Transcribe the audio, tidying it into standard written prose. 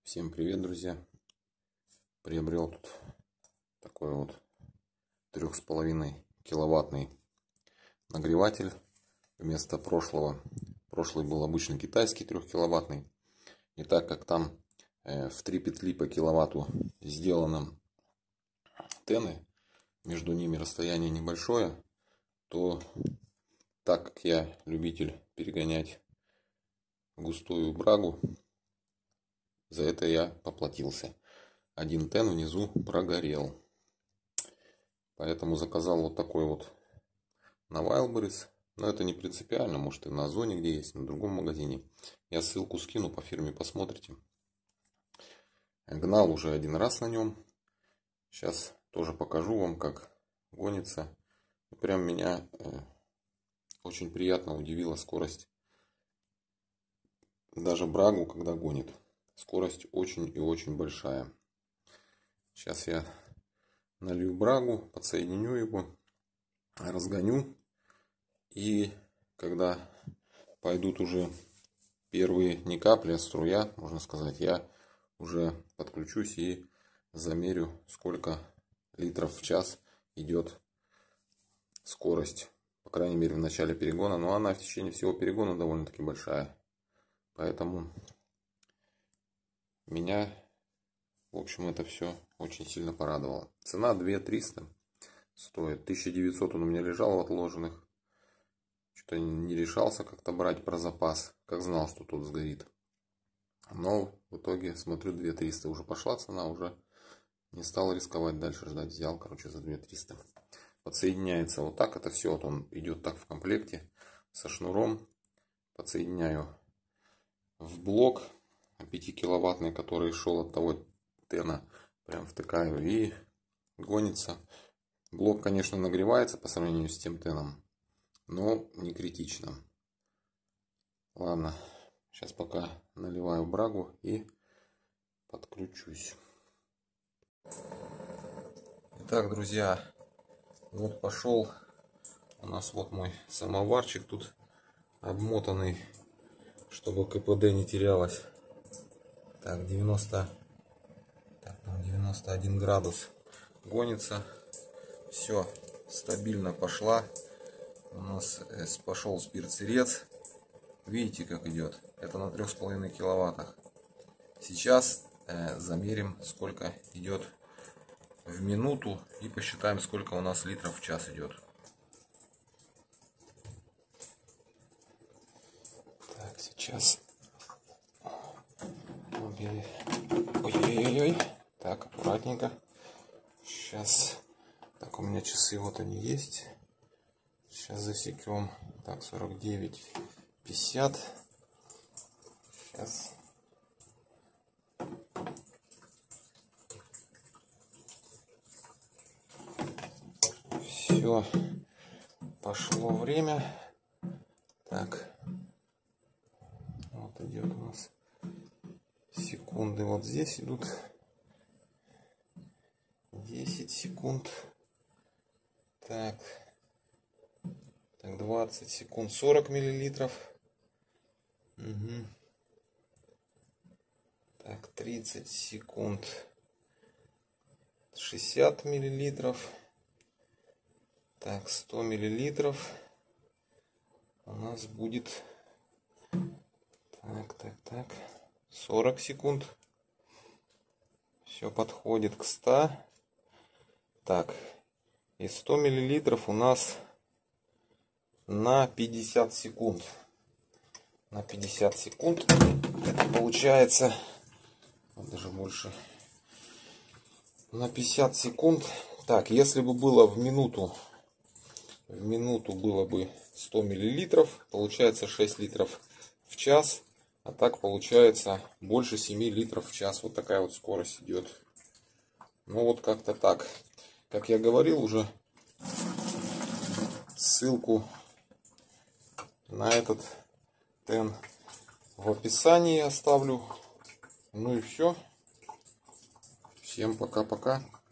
Всем привет, друзья! Приобрел тут такой вот 3,5 киловаттный нагреватель вместо прошлого. Прошлый был обычный китайский 3-киловаттный. И так как там в 3 петли по киловатту сделаны тены, между ними расстояние небольшое, то так как я любитель перегонять густую брагу, за это я поплатился. Один тен внизу прогорел. Поэтому заказал вот такой вот на Wildberries. Но это не принципиально. Может и на Озоне где есть, на другом магазине. Я ссылку скину по фирме, посмотрите. Гнал уже один раз на нем. Сейчас тоже покажу вам, как гонится. Прям меня очень приятно удивила скорость. Даже брагу, когда гонит. Скорость очень и очень большая. Сейчас я налью брагу, подсоединю его, разгоню. И когда пойдут уже первые не капли, а струя, можно сказать, я уже подключусь и замерю, сколько литров в час идет скорость. По крайней мере в начале перегона. Но она в течение всего перегона довольно-таки большая. Поэтому меня, в общем, это все очень сильно порадовало. Цена 2300 стоит. 1900 он у меня лежал в отложенных. Что-то не решался как-то брать про запас, как знал, что тут сгорит. Но в итоге смотрю 2300. Уже пошла цена, уже не стал рисковать дальше ждать. Взял, короче, за 2300. Подсоединяется вот так. Это все, вот он идет так в комплекте со шнуром. Подсоединяю в блок 5-киловаттный, который шел от того тена. Прям втыкаю и гонится. Блок, конечно, нагревается по сравнению с тем теном, но не критично. Ладно, сейчас пока наливаю брагу и подключусь. Итак, друзья, вот пошел у нас вот мой самоварчик тут обмотанный, чтобы КПД не терялось. Так, 91 градус гонится. Все, стабильно пошла. У нас пошел спирт-сырец. Видите, как идет? Это на 3,5 киловаттах. Сейчас замерим, сколько идет в минуту. И посчитаем, сколько у нас литров в час идет. Так, сейчас. Ой-ой-ой. Так, аккуратненько. Сейчас. Так, у меня часы, вот они есть. Сейчас засекем. Так, 49,50. Сейчас. Все. Пошло время. Так. Вот идет у нас секунды. Вот здесь идут 10 секунд. Так. Так, 20 секунд 40 миллилитров. Угу. Так, 30 секунд 60 миллилитров. Так, 100 миллилитров у нас будет. Так, 40 секунд. Все подходит к 100. Так, и 100 миллилитров у нас на 50 секунд. На 50 секунд. Это получается даже больше. На 50 секунд. Так, если бы было в минуту было бы 100 миллилитров, получается 6 литров в час. А так получается больше 7 литров в час. Вот такая вот скорость идет. Ну вот как-то так. Как я говорил уже, ссылку на этот тен в описании оставлю. Ну и все. Всем пока-пока.